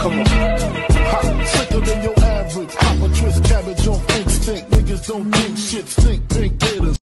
Come on. Hot, sicker than your average. Pop a twist cabbage on instinct. Niggas don't think shit, stink pink gators.